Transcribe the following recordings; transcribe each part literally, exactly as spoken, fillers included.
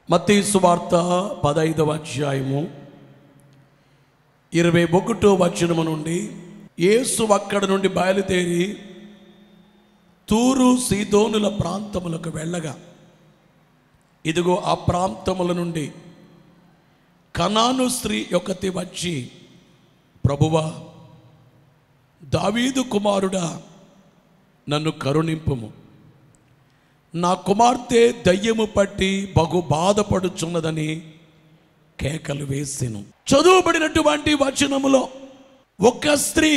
మత్తయి సువార్త పదైదవ అధ్యాయము ఇరవై ఒకటో వచనము నుండి, యేసు అక్కడ నుండి బయలుదేరి తూరు సీదోనుల ప్రాంతములకు వెళ్ళగా, ఇదిగో ఆ ప్రాంతముల నుండి కనాను స్త్రీ ఒకటి వచ్చి, ప్రభువా, దావీదు కుమారుడా, నన్ను కరుణింపుము, నా కుమార్తె దయ్యము పట్టి బహు బాధపడుచున్నదని కేకలు వేసెను. చదువుబడినటువంటి వచనములో ఒక స్త్రీ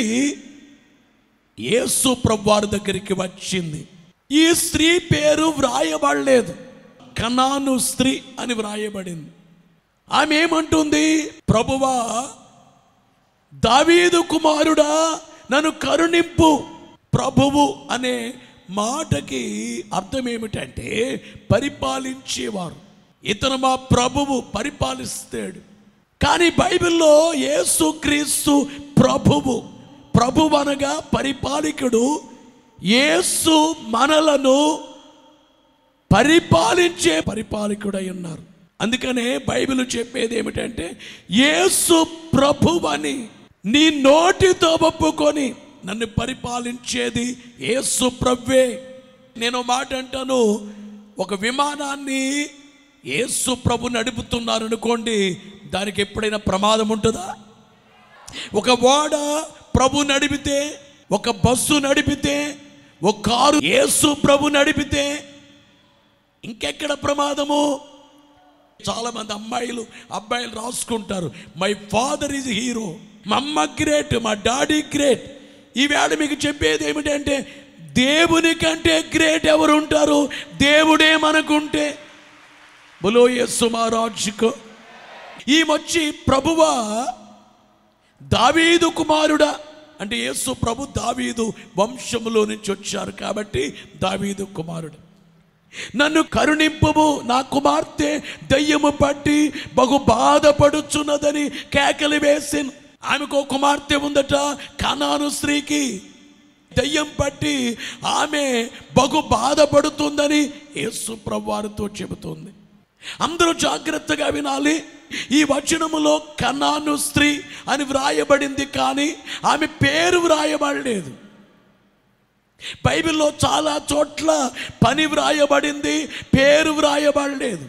యేసు ప్రభువారి దగ్గరికి వచ్చింది. ఈ స్త్రీ పేరు వ్రాయబడలేదు, కనాను స్త్రీ అని వ్రాయబడింది. ఆమె ఏమంటుంది? ప్రభువా, దావీదు కుమారుడా, నన్ను కరుణింపు. ప్రభువు అనే మాటకి అర్థం ఏమిటంటే పరిపాలించేవారు. ఇతను మా ప్రభువు, పరిపాలిస్తాడు. కానీ బైబిల్లో యేసుక్రీస్తు ప్రభువు, ప్రభువు అనగా పరిపాలకుడు. యేసు మనలను పరిపాలించే పరిపాలకుడై ఉన్నారు. అందుకనే బైబిల్ చెప్పేది ఏమిటంటే, యేసు ప్రభువు అని నీ నోటితో ఒప్పుకొని నన్ను పరిపాలించేది యేసు ప్రభువే. నేను మాట అంటాను, ఒక విమానాన్ని యేసు ప్రభు నడుపుతున్నారు అనుకోండి, దానికి ఎప్పుడైనా ప్రమాదం ఉంటుందా? ఒక ఓడ ప్రభు నడిపితే, ఒక బస్సు నడిపితే, ఒక కారు యేసు ప్రభు నడిపితే ఇంకెక్కడ ప్రమాదము? చాలా మంది అమ్మాయిలు అబ్బాయిలు రాసుకుంటారు, మై ఫాదర్ ఈజ్ హీరో, మా అమ్మ గ్రేట్, మా డాడీ గ్రేట్. ఈవేళ మీకు చెప్పేది ఏమిటంటే, దేవుని కంటే గ్రేట్ ఎవరు ఉంటారు? దేవుడే మనకుంటే. బోలో యేసు మహారాజుకు. ఈమెచ్చి, ప్రభువా, దావీదు కుమారుడా అంటే యేసు ప్రభు దావీదు వంశములో నుంచి వచ్చారు కాబట్టి దావీదు కుమారుడు, నన్ను కరుణింపుము, నా కుమార్తె దయ్యము పట్టి బహు బాధపడుచున్నదని కేకలు వేసిన. ఆమెకు కుమార్తె ఉందట, కనాను స్త్రీకి దయ్యం పట్టి ఆమె బహు బాధపడుతుందని యేసు ప్రభువారితో చెబుతుంది. అందరూ జాగ్రత్తగా వినాలి. ఈ వచనములో కనాను స్త్రీ అని వ్రాయబడింది, కానీ ఆమె పేరు వ్రాయబడలేదు. బైబిల్లో చాలా చోట్ల పని వ్రాయబడింది, పేరు వ్రాయబడలేదు.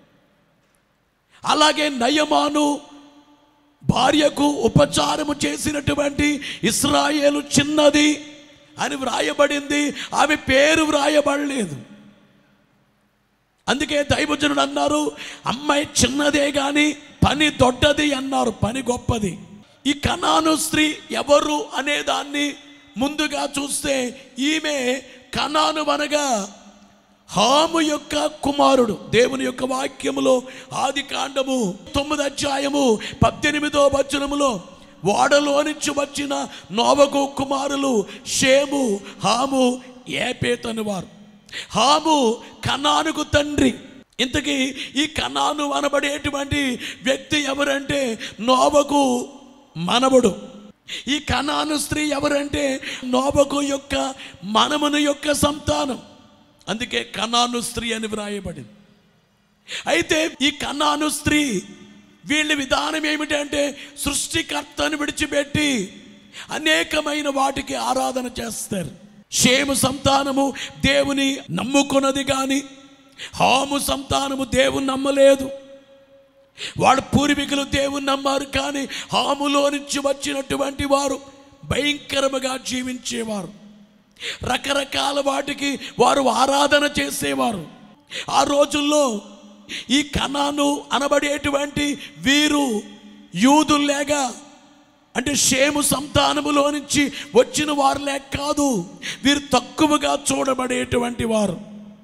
అలాగే నయమాను భార్యకు ఉపచారము చేసినటువంటి ఇశ్రాయేలు చిన్నది అని వ్రాయబడింది, ఆమె పేరు వ్రాయబడలేదు. అందుకే దైవజనుడు అన్నారు, అమ్మాయి చిన్నదే కానీ పని దొడ్డది అన్నారు, పని గొప్పది. ఈ కనాను స్త్రీ ఎవరు అనేదాన్ని ముందుగా చూస్తే, ఈమె కనాను అనగా హాము యొక్క కుమారుడు. దేవుని యొక్క వాక్యములో ఆది కాండము తొమ్మిది అధ్యాయము పద్దెనిమిదో వచనములో, ఓడలో నుంచి వచ్చిన నోవగు కుమారులు షేము, హాము, ఏపేతు అనేవారు. హాము కనానుకు తండ్రి. ఇంతకీ ఈ కనాను అనబడేటువంటి వ్యక్తి ఎవరంటే నోవగు మనవడు. ఈ కనాను స్త్రీ ఎవరంటే నోవగు యొక్క మనమును యొక్క సంతానం. అందుకే కనాను స్త్రీ అని వ్రాయబడింది. అయితే ఈ కనాను స్త్రీ వీళ్ళ విధానం ఏమిటంటే, సృష్టికర్తను విడిచిపెట్టి అనేకమైన వాటికి ఆరాధన చేస్తారు. షేము సంతానము దేవుని నమ్ముకున్నది, కానీ హాము సంతానము దేవుని నమ్మలేదు. వాళ్ళ పూర్వీకులు దేవుని నమ్మారు, కానీ హాములో నుంచి వచ్చినటువంటి వారు భయంకరముగా జీవించేవారు. రకరకాల వాటికి వారు ఆరాధన చేసేవారు. ఆ రోజుల్లో ఈ కనాను అనబడేటువంటి వీరు యూదుల్లేగా, అంటే షేము సంతానములో నుంచి వచ్చిన వారులే కాదు, వీరు తక్కువగా చూడబడేటువంటి వారు.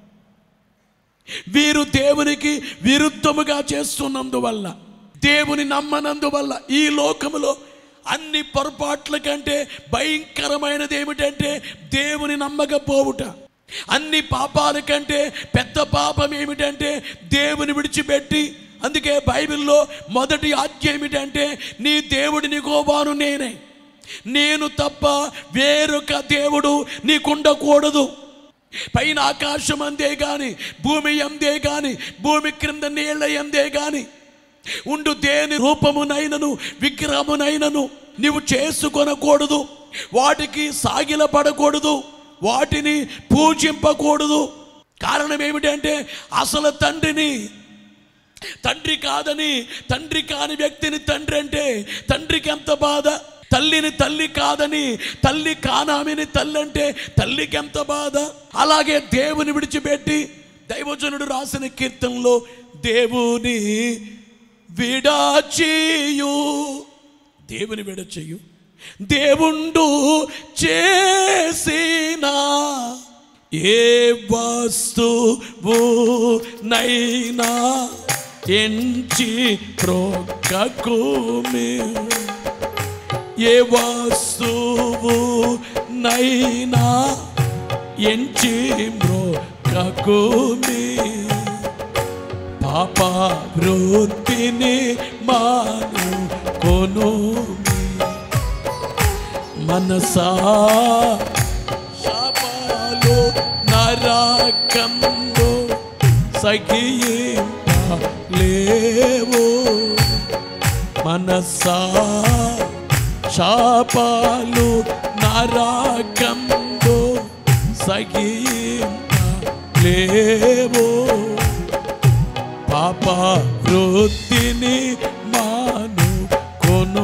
వీరు దేవునికి విరుద్ధముగా చేస్తున్నందువల్ల, దేవుని నమ్మనందువల్ల, ఈ లోకములో అన్ని పొరపాట్ల కంటే భయంకరమైనది ఏమిటంటే దేవుని నమ్మకపోవుట. అన్ని పాపాల కంటే పెద్ద పాపం ఏమిటంటే దేవుని విడిచిపెట్టి. అందుకే బైబిల్లో మొదటి ఆజ్ఞ ఏమిటంటే, నీ దేవుడిని యెహోవాను నేనే, నేను తప్ప వేరొక దేవుడు నీకుండకూడదు. పైన ఆకాశం అందే గాని, భూమి అందే గాని, భూమి క్రింద నీళ్ళ అందే గాని ఉండు దేని రూపమునైనను విగ్రహమునైనను నీవు చేసుకొనకూడదు, వాటికి సాగిలపడకూడదు, వాటిని పూజింపకూడదు. కారణం ఏమిటంటే అసలు తండ్రిని తండ్రి కాదని, తండ్రి కాని వ్యక్తిని తండ్రి అంటే తండ్రికి ఎంత బాధ. తల్లిని తల్లి కాదని, తల్లి కానామిని తల్లి అంటే తల్లికి ఎంత బాధ. అలాగే దేవుని విడిచిపెట్టి దైవజనుడు రాసిన కీర్తనలో దేవుని విడచియు, దేవుని విడచియు దేవుండు చేసిన ఏ వస్తువు నైనా ఎంచి ప్రోక్కకుమి, ఏ వస్తువు నైనా ఎంచి ప్రోక్కకుమి, పాప వృత్తిని మానుకొను మనసా, శాపాలు నరకంలో సగిలేవు, మనసా శాపాలు నరకంలో సగిలేవు, పాప వృత్తిని మానుకొను.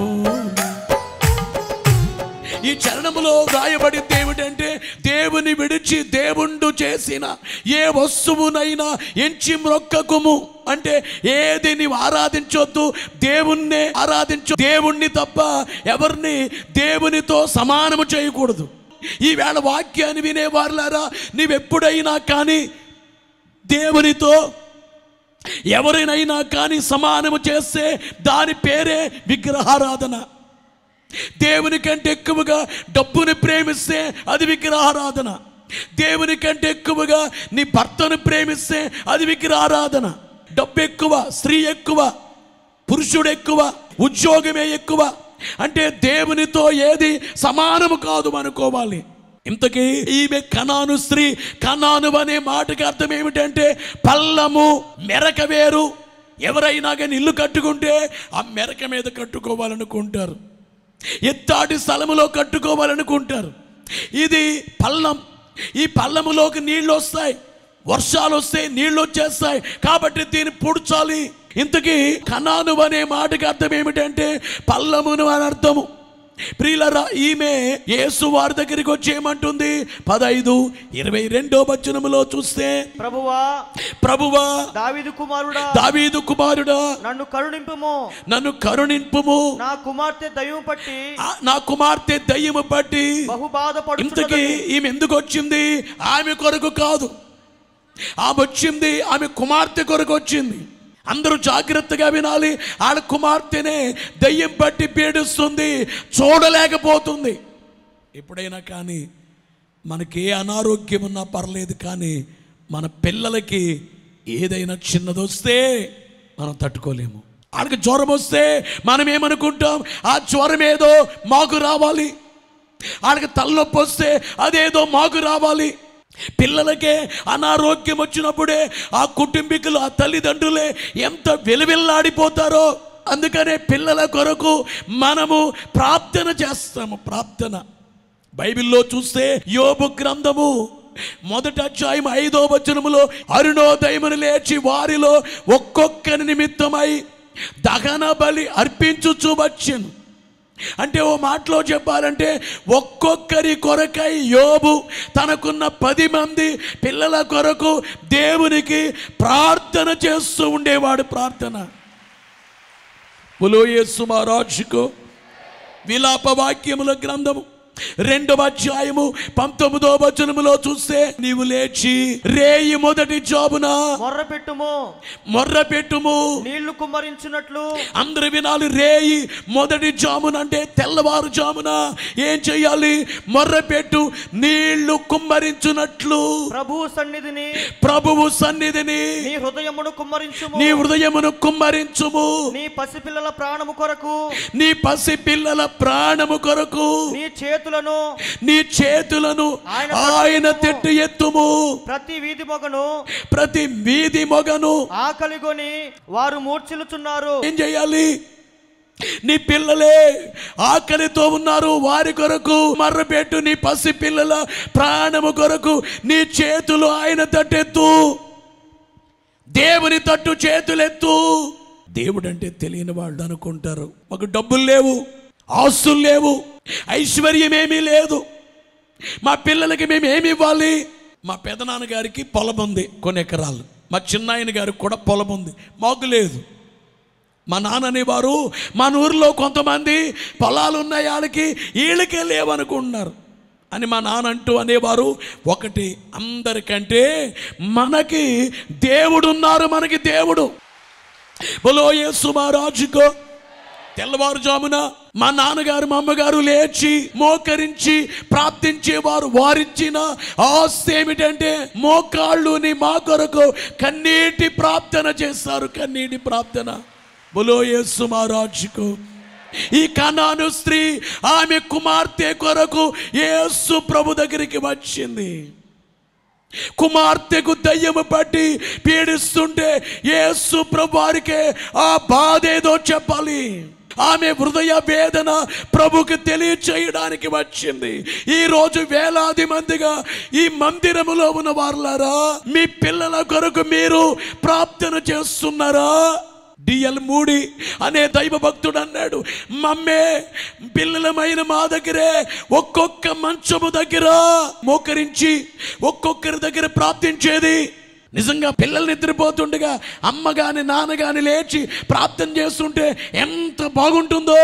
ఈ చరణములో వ్రాయబడింది ఏమిటంటే దేవుని విడిచి దేవుండు చేసిన ఏ వస్తువునైనా ఎంచి మ్రొక్కకుము అంటే ఏది నీవు ఆరాధించొద్దు, దేవుణ్ణే ఆరాధించు. దేవుణ్ణి తప్ప ఎవరిని దేవునితో సమానము చేయకూడదు. ఈవేళ వాక్యాన్ని వినేవారులారా, నీవెప్పుడైనా కానీ దేవునితో ఎవరినైనా కానీ సమానము చేస్తే దాని పేరే విగ్రహారాధన. దేవుని కంటే ఎక్కువగా డబ్బుని ప్రేమిస్తే అది విగ్రహారాధన. దేవుని కంటే ఎక్కువగా నీ భర్తను ప్రేమిస్తే అది విగ్రహారాధన. డబ్బు ఎక్కువ, స్త్రీ ఎక్కువ, పురుషుడు ఎక్కువ, ఉద్యోగమే ఎక్కువ అంటే దేవునితో ఏది సమానము కాదు అనుకోవాలి. ఇంతకీ ఈమె కనాను స్త్రీ. కనాను అనే మాటకి అర్థం ఏమిటంటే పల్లము, మెరక వేరు. ఎవరైనా కానీ ఇల్లు కట్టుకుంటే ఆ మెరక మీద కట్టుకోవాలనుకుంటారు, ఎత్తాటి స్థలములో కట్టుకోవాలనుకుంటారు. ఇది పల్లం. ఈ పల్లములోకి నీళ్ళు వస్తాయి, వర్షాలు వస్తాయి, నీళ్ళు వచ్చేస్తాయి, కాబట్టి దీన్ని పూడ్చాలి. ఇంతకీ కనాను అనే మాటకి అర్థం ఏమిటంటే పల్లమును అని అర్థము. ప్రియులరా, ఈమె యేసు వారి దగ్గరికి వచ్చి ఏమంటుంది? పదైదు ఇరవై రెండో వచనములో చూస్తే, ప్రభువా ప్రభువా దావీదు కుమారుడా దావీదు కుమారుడా నన్ను కరుణింపుము నన్ను కరుణింపుము నా కుమార్తె దయ్యము పట్టి నా కుమార్తె దయ్యము పట్టి బహు బాధపడుచున్నది. ఇంతకీ ఈమె ఎందుకు వచ్చింది? ఆమె కొరకు కాదు, ఆమె వచ్చింది ఆమె కుమార్తె కొరకు వచ్చింది. అందరూ జాగ్రత్తగా వినాలి. ఆడ కుమార్తెనే దయ్యం పట్టి పీడిస్తుంది, చూడలేకపోతుంది. ఎప్పుడైనా కానీ మనకి ఏ అనారోగ్యం ఉన్నా పర్లేదు, కానీ మన పిల్లలకి ఏదైనా చిన్నదొస్తే మనం తట్టుకోలేము. ఆడికి జ్వరం వస్తే మనం ఏమనుకుంటాం? ఆ జ్వరం ఏదో మాకు రావాలి. ఆడికి తలనొప్పి వస్తే అదేదో మాకు రావాలి. పిల్లలకే అనారోగ్యం వచ్చినప్పుడే ఆ కుటుంబీకులు, ఆ తల్లిదండ్రులే ఎంత వెలువెల్లాడిపోతారో. అందుకనే పిల్లల కొరకు మనము ప్రార్థన చేస్తాము. ప్రార్థన బైబిల్లో చూస్తే యోబు గ్రంథము మొదటి అధ్యాయం ఐదో వచనములో అరుణోదయమును లేచి వారిలో ఒక్కొక్కరి నిమిత్తమై దహన బలి అర్పించుచు వచ్చెను. అంటే ఓ మాటలో చెప్పాలంటే ఒక్కొక్కరి కొరకై యోబు తనకున్న పది మంది పిల్లల కొరకు దేవునికి ప్రార్థన చేస్తూ ఉండేవాడు. ప్రార్థన బోలో యేసు మహారాజుకు. విలాప వాక్యముల గ్రంథము రెండవ అధ్యాయము పంతొమ్మిదో వచనములో చూస్తే, నీవు లేచి రేయి మొదటి జామున మొర్ర పెట్టుము మొర్ర పెట్టుము నీళ్లు కుమ్మరించినట్లు. అందరు వినాలి. రేయి మొదటి జామున అంటే తెల్లవారు జామున ఏం చెయ్యాలి? మొర్ర పెట్టు, నీళ్లు కుమ్మరించున్నట్లు. ప్రభువు సన్నిధిని ప్రభువు సన్నిధిని నీ హృదయమును కుమ్మరించుము నీ హృదయమును కుమ్మరించుము నీ పసిపిల్లల ప్రాణము కొరకు నీ పసిపిల్లల ప్రాణము కొరకు నీ చేతులు చేతులను నీ చేతులను ఆయన తట్టు ఎత్తుము. ప్రతి వీధి మొగను ప్రతి వీధి మొగను ఆకలిగొని వారు మూర్ఛిల్లుచున్నారు. ఏం చేయాలి? నీ పిల్లలే ఆకలితో ఉన్నారు, వారి కొరకు మర్రపెట్టు. నీ పసి పిల్లల ప్రాణము కొరకు నీ చేతులు ఆయన తట్టెత్తు, దేవుని తట్టు చేతులెత్తు. దేవుడు అంటే తెలియని వాళ్ళు అనుకుంటారు, మాకు డబ్బులు లేవు, ఆస్తులు లేవు, ఐశ్వర్యం ఏమీ లేదు, మా పిల్లలకి మేము ఏమి ఇవ్వాలి? మా పెదనాన్నగారికి పొలం ఉంది కొన్ని ఎకరాలు, మా చిన్నాయన గారికి కూడా పొలం ఉంది, మాకు లేదు. మా నాన్న అనేవారు మన ఊరిలో కొంతమంది పొలాలు ఉన్నాయి, వాళ్ళకి వీళ్ళకే లేవనుకుంటున్నారు అని మా నాన్న అంటూ అనేవారు. ఒకటి, అందరికంటే మనకి దేవుడు ఉన్నారు, మనకి దేవుడు. బోలో యేసు మహారాజుకో. తెల్లవారుజామున మా నాన్నగారు మా అమ్మగారు లేచి మోకరించి ప్రార్థించేవారు. వారిచ్చిన ఆస్తి ఏమిటంటే మోకాళ్ళుని మా కొరకు కన్నీటి ప్రార్థన చేస్తారు, కన్నీటి ప్రార్థన. బోలో యేసు మహారాజుకు. ఈ కనాను స్త్రీ ఆమె కుమార్తె కొరకు యేసు ప్రభు దగ్గరికి వచ్చింది. కుమార్తెకు దయ్యము పట్టి పీడిస్తుంటే యేసు ప్రభు వారికి ఆ బాధ ఏదో చెప్పాలి. ఆమె హృదయ వేదన ప్రభుకి తెలియచేయడానికి వచ్చింది. ఈ రోజు వేలాది మందిగా ఈ మందిరములో ఉన్న వారులారా, మీ పిల్లల కొరకు మీరు ప్రార్థన చేస్తున్నారా? డిఎల్ మూడి అనే దైవ భక్తుడు అన్నాడు, మమ్మే పిల్లలమైన మా దగ్గరే ఒక్కొక్క మంచము దగ్గర మోకరించి ఒక్కొక్కరి దగ్గర ప్రార్థించేది. నిజంగా పిల్లలు నిద్రపోతుండగా అమ్మ గాని నాన్న గాని లేచి ప్రార్థన చేస్తుంటే ఎంత బాగుంటుందో,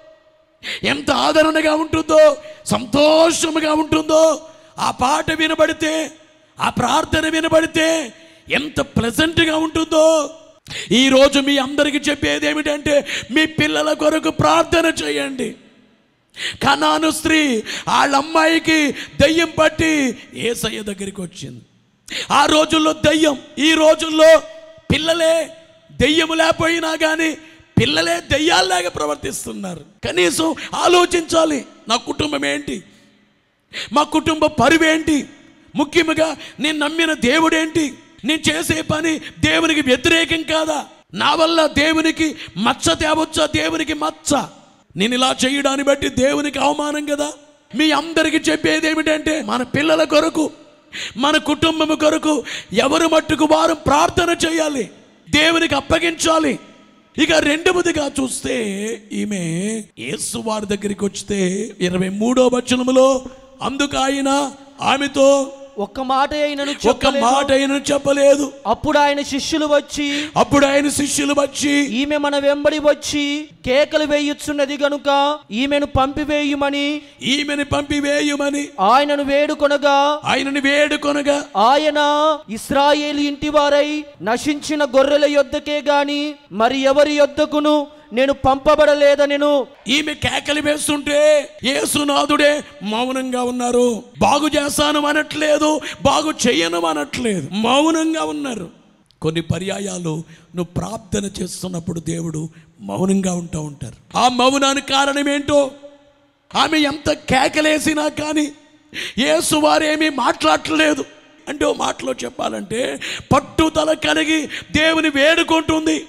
ఎంత ఆదరణగా ఉంటుందో, సంతోషముగా ఉంటుందో. ఆ పాట వినబడితే, ఆ ప్రార్థన వినబడితే ఎంత ప్లెజెంట్గా ఉంటుందో. ఈరోజు మీ అందరికీ చెప్పేది ఏమిటంటే మీ పిల్లల కొరకు ప్రార్థన చేయండి. కనాను స్త్రీ వాళ్ళ అమ్మాయికి దయ్యం పట్టి యేసయ్య దగ్గరికి వచ్చింది. ఆ రోజుల్లో దయ్యం, ఈ రోజుల్లో పిల్లలే దయ్యము లేకపోయినా కానీ పిల్లలే దయ్యాల్లాగా ప్రవర్తిస్తున్నారు. కనీసం ఆలోచించాలి, నా కుటుంబం ఏంటి, మా కుటుంబ పరువేంటి, ముఖ్యంగా నేను నమ్మిన దేవుడేంటి, నేను చేసే పని దేవునికి వ్యతిరేకం కాదా, నా వల్ల దేవునికి మచ్చ తేవచ్చా, దేవునికి మచ్చ, నేను ఇలా చేయడాన్ని బట్టి దేవునికి అవమానం కదా. మీ అందరికీ చెప్పేది ఏమిటంటే మన పిల్లల కొరకు, మన కుటుంబం కొరకు ఎవరు మట్టుకు వారు ప్రార్థన చేయాలి, దేవునికి అప్పగించాలి. ఇక రెండవదిగా చూస్తే ఈమె యేసు వారి దగ్గరికి వస్తే ఇరవై మూడో వచనములో, అందుకు ఆయన ఆమెతో ఒక్క మాట అయినను ఒక్క మాట అయినను చెప్పలేదు. అప్పుడు ఆయన శిష్యులు వచ్చి అప్పుడు ఆయన శిష్యులు వచ్చి ఈమె మన వెంబడి వచ్చి కేకలు వేయుచున్నది గనుక ఈమెను పంపివేయుమని ఈమెను పంపివేయుమని ఆయనను వేడుకొనగా ఆయనను వేడుకొనగా ఆయన ఇశ్రాయేలు ఇంటి వారై నశించిన గొర్రెల యొద్దకే గాని మరి ఎవరి యొద్దకును నేను పంపబడలేదనెను. ఈమె కేకలు వేస్తుంటే యేసునాథుడే మౌనంగా ఉన్నారు. బాగు చేస్తాను అనట్లేదు, బాగు చెయ్యను అనట్లేదు, మౌనంగా ఉన్నారు. కొన్ని పర్యాయాలు నువ్వు ప్రార్థన చేస్తున్నప్పుడు దేవుడు మౌనంగా ఉంటా ఉంటారు. ఆ మౌనానికి కారణం ఏంటో, ఆమె ఎంత కేకలేసినా కానీ యేసు వారేమీ మాట్లాడలేదు. అంటే ఓ మాటలో చెప్పాలంటే పట్టుదల కలిగి దేవుని వేడుకుంటుంది.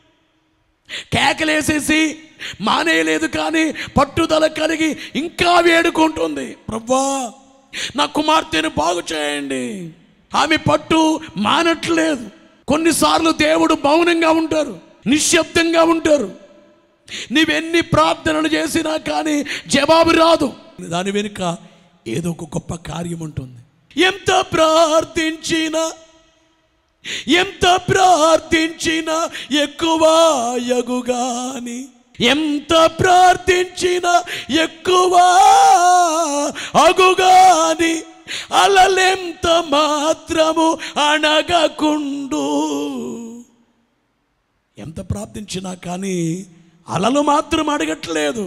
కేకలేసేసి మానేయలేదు కానీ పట్టుదల కలిగి ఇంకా వేడుకుంటుంది, ప్రభువా నా కుమార్తెను బాగు చేయండి. ఆమె పట్టు మానట్లేదు. కొన్నిసార్లు దేవుడు మౌనంగా ఉంటారు, నిశ్శబ్దంగా ఉంటారు. నీవెన్ని ప్రార్థనలు చేసినా కానీ జవాబు రాదు. దాని వెనుక ఏదో ఒక గొప్ప కార్యం ఉంటుంది. ఎంత ప్రార్థించినా ఎంత ప్రార్థించినా ఎక్కువ యగుగాని, ఎంత ప్రార్థించినా ఎక్కువ అగుగాని, అలలెంత మాత్రము అణగకుండు. ఎంత ప్రార్థించినా కానీ అలలు మాత్రం అడగట్లేదు.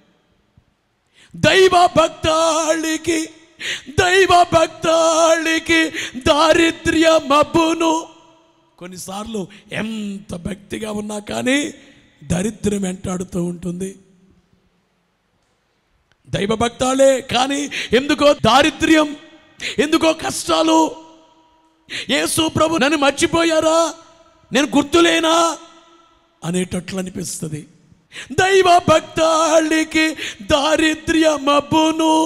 దైవ భక్తాళికి దైవ భక్తాళికి దారిద్ర్య మబ్బును. కొన్నిసార్లు ఎంత భక్తిగా ఉన్నా కానీ దరిద్రం వెంటాడుతూ ఉంటుంది. దైవభక్తాలే, కానీ ఎందుకో దారిద్ర్యం, ఎందుకో కష్టాలు. యేసు ప్రభు నన్ను మర్చిపోయారా, నేను గుర్తులేనా అనేటట్లు అనిపిస్తుంది. దైవ భక్తాళికి దారిద్ర్యమబ్బును,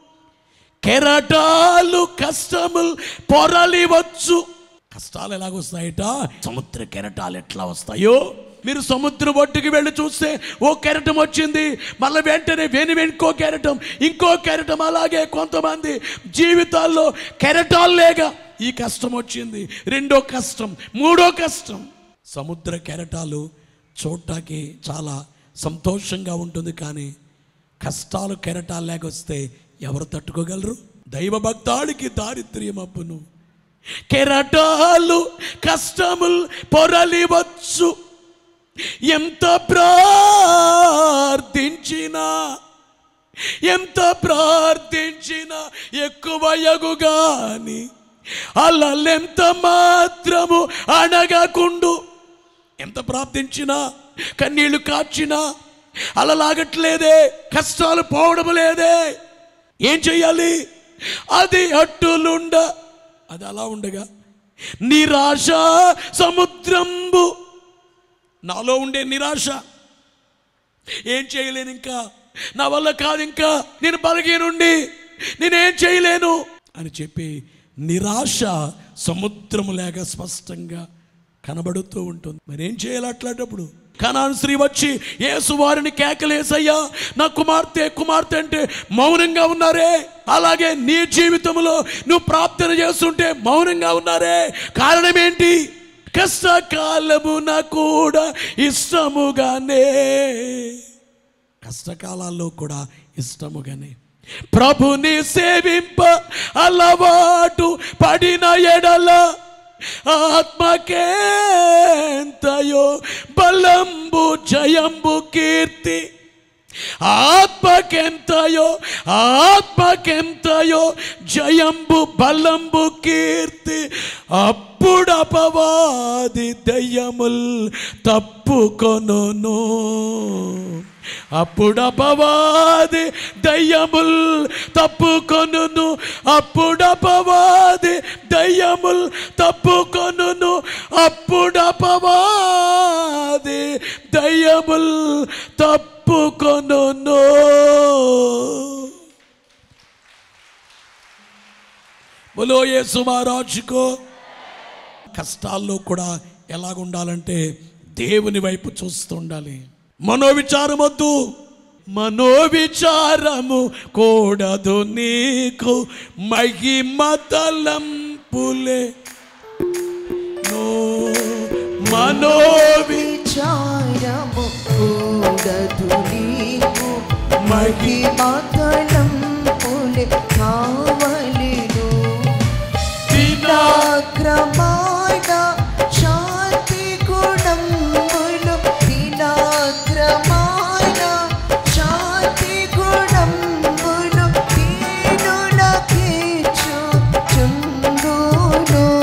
కెరటాలు కష్టములు పొరలివచ్చు. కష్టాలు ఎలాగొస్తాయట, సముద్ర కెరటాలు ఎట్లా వస్తాయో. మీరు సముద్రం ఒడ్డుకి వెళ్ళి చూస్తే ఓ కెరటం వచ్చింది, మళ్ళీ వెంటనే వెను ఇంకో కెరటం, ఇంకో కెరటం. అలాగే కొంతమంది జీవితాల్లో కెరటాలు లేక ఈ కష్టం వచ్చింది, రెండో కష్టం, మూడో కష్టం. సముద్ర కెరటాలు చూడటానికి చాలా సంతోషంగా ఉంటుంది, కానీ కష్టాలు కెరటాలు లేకొస్తే ఎవరు తట్టుకోగలరు? దైవ భక్తాడికి దారిద్ర్యం అప్పును, కెరటాలు కష్టములు పొరలివచ్చు. ఎంత ప్రార్థించినా ఎంత ప్రార్థించినా ఎక్కువయగు గాని అలలెంత మాత్రము అణగకుండు. ఎంత ప్రార్థించినా, కన్నీళ్లు కార్చినా అలలాగట్లేదే, కష్టాలు పోవడం లేదే. ఏం చెయ్యాలి? అది అట్టులుండ, అది అలా ఉండగా నిరాశ సముద్రంబు. నాలో ఉండే నిరాశ, ఏం చేయలేను, ఇంకా నా వల్ల కాదు, ఇంకా నేను బలహీనుండి, నేనేం చేయలేను అని చెప్పి నిరాశ సముద్రము లేక స్పష్టంగా కనబడుతూ ఉంటుంది. మరి ఏం చేయాలి అట్లాంటప్పుడు? కనాను స్త్రీ వచ్చి యేసు వారిని కేకలేసయ్యా నా కుమార్తె కుమార్తె అంటే మౌనంగా ఉన్నారే. అలాగే నీ జీవితంలో నువ్వు ప్రార్థన చేస్తుంటే మౌనంగా ఉన్నారే. కారణం ఏంటి? కష్టకాలమున కూడా ఇష్టముగానే, కష్టకాలాల్లో కూడా ఇష్టముగానే ప్రభుని సేవింప అలవాటు పడిన ఎడల ఆత్మకేంతయో బలంబు జయంబు కీర్తి. ఆత్మకెంతయో ఆత్మకెంతయో జయంబు బలంబు కీర్తి. అప్పుడు అపవాది దయ్యముల్ తప్పుకొనును, అప్పుడు అపవాది దయ్యముల్ తప్పుకొనును, అప్పుడు అపవాది దయ్యముల్ తప్పుకొనును, అప్పుడు అపవాది దయ్యముల్ తప్పుకొనును. బోలో యేసు మహారాజుకో. కష్టాల్లో కూడా ఎలాగుండాలంటే దేవుని వైపు చూస్తూ ఉండాలి. మనోవిచారం వద్దు, మనోవిచారము కూడదు నీకు, మహిమ తలంపులే. మనోవిచారము కూడదు నీకు, మహిమ తలంపులే కావలెను. దినాక్రమాణ శాంతి గుణములు, దినాక్రమాణ శాంతి గుణములు దీనులకిచ్చు చుందును,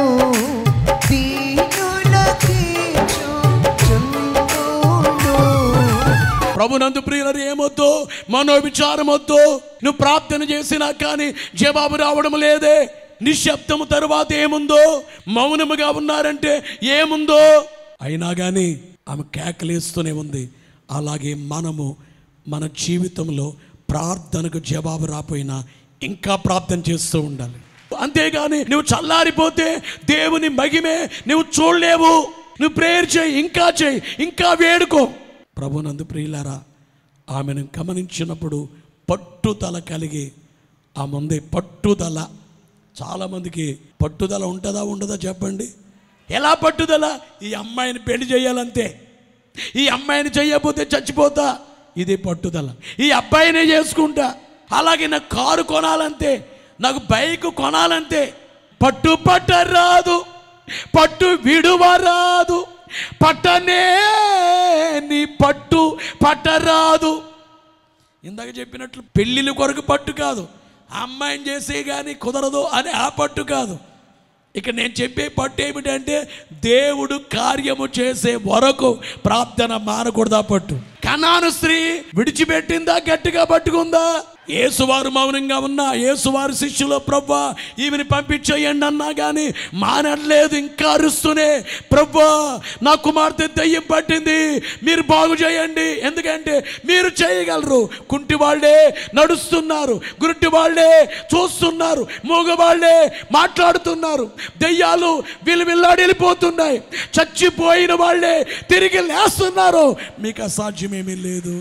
దీనులకిచ్చు చుందును. ప్రభునందు ప్రియులారా, ఏమొద్దు, మనోవిచారం వద్దు. నువ్వు ప్రార్థన చేసినా కానీ జవాబు రావడం లేదే. నిశ్శబ్దము తరువాత ఏముందో, మౌనముగా ఉన్నారంటే ఏముందో. అయినా కానీ ఆమె కేకలేస్తూనే ఉంది. అలాగే మనము మన జీవితంలో ప్రార్థనకు జవాబు రాపోయినా ఇంకా ప్రార్థన చేస్తూ ఉండాలి. అంతేగాని నువ్వు చల్లారిపోతే దేవుని మహిమే నువ్వు చూడలేవు. నువ్వు ప్రేయర్ చేయి, ఇంకా చేయి, ఇంకా వేడుకో. ప్రభునందు ప్రియులారా, ఆమెను గమనించినప్పుడు పట్టుదల కలిగి ఆ ముందే పట్టుదల. చాలామందికి పట్టుదల ఉంటుందా ఉండదా చెప్పండి? ఎలా పట్టుదల? ఈ అమ్మాయిని పెళ్లి చేయాలంతే, ఈ అమ్మాయిని చేయకపోతే చచ్చిపోతా, ఇది పట్టుదల. ఈ అబ్బాయినే చేసుకుంటా, అలాగే నాకు కారు కొనాలంతే, నాకు బైక్ కొనాలంతే. పట్టు పట్ట రాదు, పట్టు విడువ రాదు, పట్టనే నీ పట్టు పట్టరాదు. ఇందాక చెప్పినట్లు పెళ్ళిళ్ళ కొరకు పట్టు కాదు, అమ్మాయిని చేసే కానీ కుదరదు అని ఆ పట్టు కాదు. ఇక నేను చెప్పే పట్టు ఏమిటంటే దేవుడు కార్యము చేసే వరకు ప్రార్థన మానకూడదా పట్టు. కనాను స్త్రీ విడిచిపెట్టిందా, గట్టిగా పట్టుకుందా? యేసువారు మౌనంగా ఉన్నా, యేసువారి శిష్యులు ప్రభువా ఈమెని పంపించేయండి అన్నా కానీ మానట్లేదు. ఇంకా అరుస్తూనే ప్రభువా నా కుమార్తె దయ్యం పట్టింది, మీరు బాగు చేయండి, ఎందుకంటే మీరు చేయగలరు. కుంటి వాళ్ళే నడుస్తున్నారు, గురుటి వాళ్ళే చూస్తున్నారు, మూగవాళ్ళే మాట్లాడుతున్నారు, దయ్యాలు విలువిల్లాడి వెళ్ళిపోతున్నాయి, చచ్చిపోయిన వాళ్ళే తిరిగి లేస్తున్నారు. మీకు అసాధ్యమేమీ లేదు.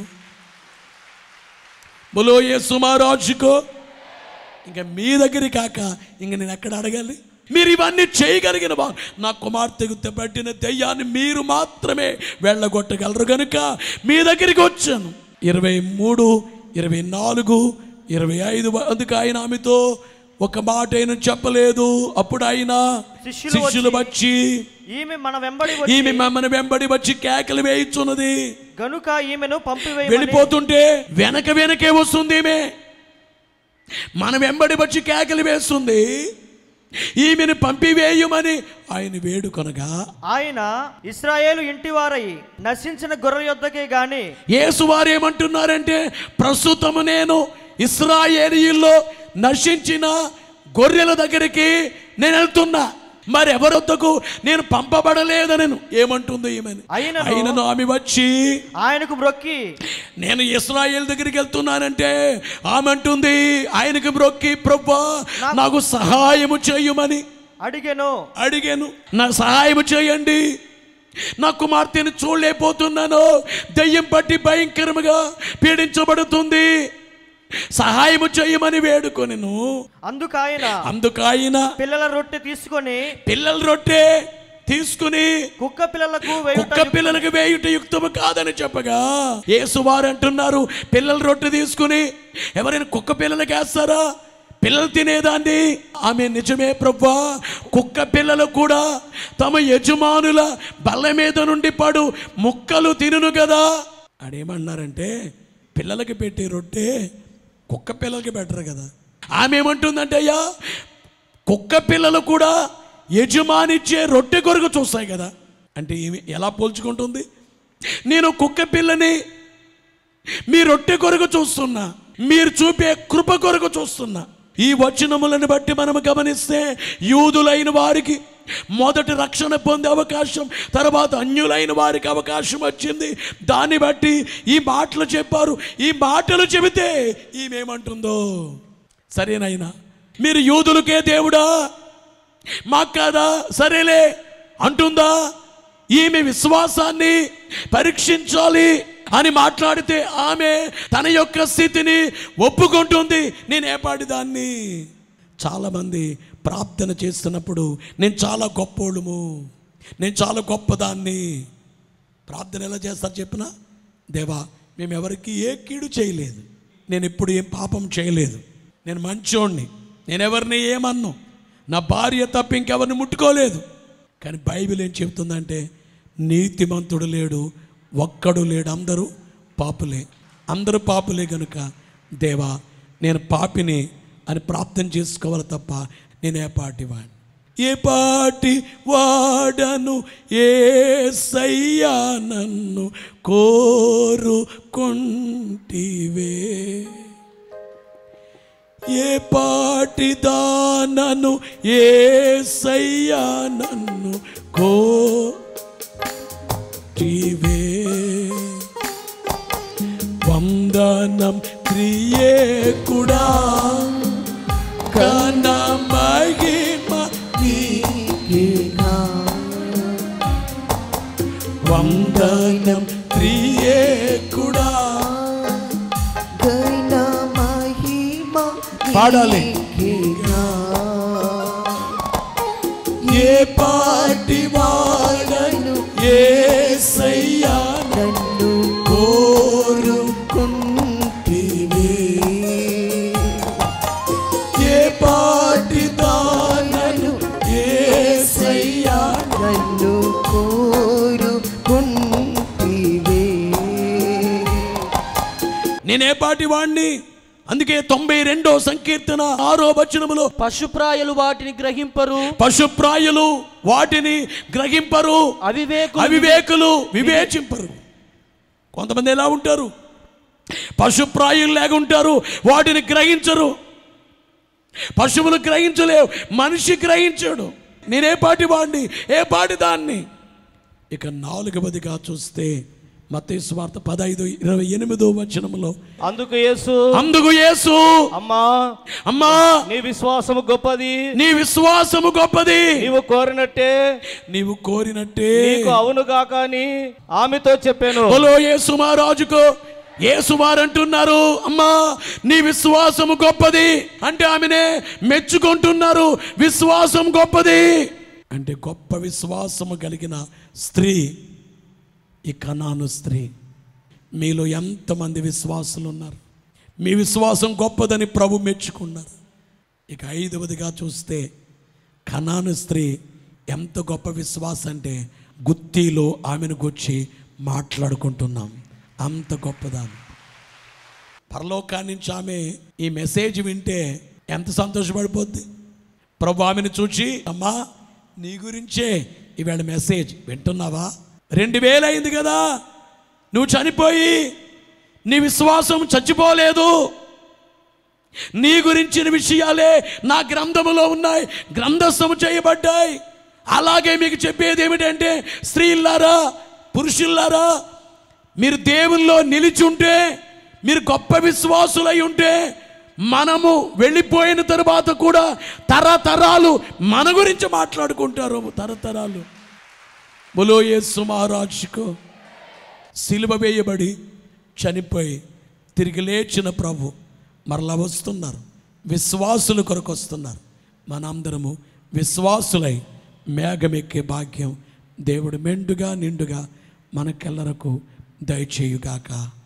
బోలో యేసు మహారాజుకో. ఇంకా మీ దగ్గర కాక ఇంక నేను ఎక్కడ అడగాలి? మీరు ఇవన్నీ చేయగలిగిన వారు. నా కుమార్తెకు పట్టిన దెయ్యాన్ని మీరు మాత్రమే వెళ్ళగొట్టగలరు కనుక మీ దగ్గరికి వచ్చాను. ఇరవై మూడు ఇరవై నాలుగు ఇరవై ఐదు అందుకు ఆయన ఆమెతో ఒక మాట అయినా చెప్పలేదు. అప్పుడు ఆయన శిష్యులు వచ్చి ఈమె మన వెంబడి ఈమె మన వెంబడి వచ్చి కేకలు వేయిచున్నది గనుక ఈమెను పంపివేయ. వెళ్ళిపోతుంటే వెనక వెనకే వస్తుంది ఈమె, మన వెంబడి వచ్చి కేకలు వేస్తుంది, ఈమెను పంపివేయమని ఆయన వేడుకొనగా ఆయన ఇశ్రాయేలు ఇంటి వారై నశించిన గొర్రెల యొద్దకే గాని. యేసు వారు ఏమంటున్నారంటే ప్రస్తుతము నేను ఇశ్రాయేలీయుల్లో నశించిన గొర్రెల దగ్గరికి నేను వెళ్తున్నా, మరి ఎవరొద్దకు నేను పంపబడలేదని ఏమంటుంది ఈమెను. ఆయనను ఆమె వచ్చి ఆయనకు మ్రొక్కి నేను ఇశ్రాయేలు దగ్గరికి వెళ్తున్నానంటే ఆమె అంటుంది ఆయనకు మ్రొక్కి ప్రభువా నాకు సహాయము చేయమని అడిగాను అడిగాను నా సహాయము చేయండి, నా కుమార్తెను చూడలేకపోతున్నాను, దయ్యం పట్టి భయంకరముగా పీడించబడుతుంది, సహాయము చేయమని వేడుకొనెను. అందుకాయన అందుకాయన పిల్లల రొట్టె తీసుకొని పిల్లల రొట్టె తీసుకుని కుక్క పిల్లలకు కుక్క పిల్లలకు వేయుట యుక్తము కాదని చెప్పగా యేసు వారు అంటున్నారు పిల్లల రొట్టె తీసుకుని ఎవరైనా కుక్క పిల్లలకి వేస్తారా? పిల్లలు తినేదాన్ని. ఆమె నిజమే ప్రభువా, కుక్క పిల్లలు కూడా తమ యజమానుల బల్ల మీద నుండి పడు ముక్కలు తినును కదా. ఆడేమన్నారంటే పిల్లలకి పెట్టే రొట్టె కుక్క పిల్లలకి పెట్టరు కదా. ఆమె ఏమంటుందంటే అయ్యా కుక్క పిల్లలు కూడా యజమానిచ్చే రొట్టె కొరకు చూస్తాయి కదా. అంటే ఏమి ఎలా పోల్చుకుంటుంది? నేను కుక్క పిల్లని మీ రొట్టె కొరకు చూస్తున్నా, మీరు చూపే కృప కొరకు చూస్తున్నా. ఈ వచనములను బట్టి మనం గమనిస్తే యూదులైన వారికి మొదటి రక్షణ పొందే అవకాశం, తర్వాత అన్యులైన వారికి అవకాశం వచ్చింది. దాన్ని బట్టి ఈ మాటలు చెప్పారు. ఈ మాటలు చెబితే ఈమెమంటుందో సరేనైనా మీరు యూదులకే దేవుడా మాకు కాదా సరేలే అంటుందా? ఈమె విశ్వాసాన్ని పరీక్షించాలి అని మాట్లాడితే ఆమె తన యొక్క స్థితిని ఒప్పుకుంటుంది. నేను ఏపాటి దాన్ని. చాలామంది ప్రార్థన చేస్తున్నప్పుడు నేను చాలా గొప్పోళ్ళము, నేను చాలా గొప్పదాన్ని. ప్రార్థన ఎలా చేస్తారు చెప్పిన? దేవా మేము ఎవరికి ఏ కీడు చేయలేదు, నేను ఎప్పుడు ఏం పాపం చేయలేదు, నేను మంచోడిని, నేను ఎవరిని ఏమన్ను, నా భార్య తప్ప ఇంకెవరిని ముట్టుకోలేదు. కానీ బైబిల్ ఏం చెబుతుందంటే నీతిమంతుడు లేడు, ఒక్కడు లేడు, అందరూ పాపులే, అందరూ పాపులే కనుక దేవా నేను పాపిని అని ప్రార్థన చేసుకోవాలి తప్ప నేను ఏ పాటి వాడిని ఏ పాటి వాడను యేసయ్యా నన్ను కోరుకొంటివే, ఏ పాటి దానను యేసయ్యా నన్ను కోటివే, వందనం త్రియేకుడా కన మహిమ నీకేగా, వందనం త్రియేకుడా ఘన మహిమ పాడాలి. నీకేగా. ఏ పాటి వాడను యేసయ్యా నన్ను కోరుకొంటివే, ఏ పాటి దానను యేసయ్యా నన్ను కోరుకొంటివే. నేనే పాటి వాణ్ణి. అందుకే తొంభై రెండో సంకీర్తన ఆరో వచనములో పశుప్రాయులు వాటిని గ్రహింపరు, పశుప్రాయులు వాటిని గ్రహింపరు, అవివేకులు అవివేకులు వివేచింపరు. కొంతమంది ఎలా ఉంటారు? పశుప్రాయులు లేకుంటారు, వాటిని గ్రహించరు. పశువులు గ్రహించలేవు, మనిషి గ్రహించడు. నేనే పాటి వాడిని, ఏ పాటి దాన్ని. ఇక నాలుగవదిగా చూస్తే మత్తయి సువార్త పదైదు ఇరవై ఎనిమిదో వచనములో, అందుకు యేసు అందుకు యేసు అమ్మా అమ్మా నీ విశ్వాసము గొప్పది, నీ విశ్వాసము గొప్పది, నీవు కోరినట్టే నీవు కోరినట్టే నీకు అవును గాక అని ఆమెతో చెప్పాను. బలో యేసు మహారాజుకు యేసు వారు అంటున్నారు, అమ్మా నీ విశ్వాసము గొప్పది అంటే ఆమెనే మెచ్చుకుంటున్నారు. విశ్వాసం గొప్పది అంటే గొప్ప విశ్వాసము కలిగిన స్త్రీ ఈ కనాను స్త్రీ. మీలో ఎంతమంది విశ్వాసులు ఉన్నారు? మీ విశ్వాసం గొప్పదని ప్రభు మెచ్చుకున్నారు. ఇక ఐదవదిగా చూస్తే కనాను స్త్రీ ఎంత గొప్ప విశ్వాసం అంటే గుత్తిలో ఆమెను గురించి మాట్లాడుకుంటున్నాం. అంత గొప్పదాన్ని. పరలోకాన్ని నుంచి ఆమె ఈ మెసేజ్ వింటే ఎంత సంతోషపడిపోద్ది. ప్రభు ఆమెను చూచి, అమ్మా నీ గురించే ఈవేళ మెసేజ్ వింటున్నావా? రెండు వేలు అయింది కదా నువ్వు చనిపోయి, నీ విశ్వాసం చచ్చిపోలేదు. నీ గురించిన విషయాలే నా గ్రంథములో ఉన్నాయి, గ్రంథస్థము చేయబడ్డాయి. అలాగే మీకు చెప్పేది ఏమిటంటే, స్త్రీలారా పురుషులారా, మీరు దేవుల్లో నిలిచి ఉంటే, మీరు గొప్ప విశ్వాసులై ఉంటే, మనము వెళ్ళిపోయిన తరువాత కూడా తరతరాలు మన గురించి మాట్లాడుకుంటారు. తరతరాలు. బలో యేసు మహారాజుకు సిలువ వేయబడి చనిపోయి తిరిగి లేచిన ప్రభు మరలా వస్తున్నారు. విశ్వాసుల కొరకు వస్తున్నారు. మనందరము విశ్వాసులై మేఘమెక్కే భాగ్యం దేవుడు మెండుగా నిండుగా మనకెల్లరకు దయచేయుగాక.